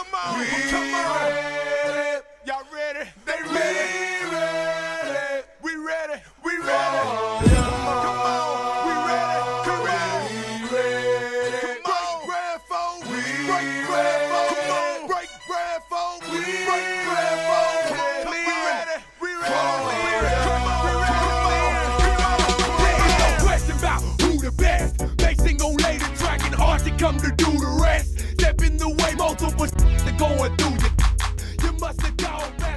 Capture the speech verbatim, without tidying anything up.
Come on, we come on. Y'all ready? They ready. We ready. We ready. We ready. Come on, come on. We ready. Come on. We ready. Come on, bread folks. Break bread folks. Come on, break bread folks. Break bread folks. Come on, we ready. We ready. We ready. Come on, we ready. Come on, come on. There is no question about who the best. Mason gon' lay the track and Archie come to do the rest. Step in the way, multiple they're going through you. You must have gone back.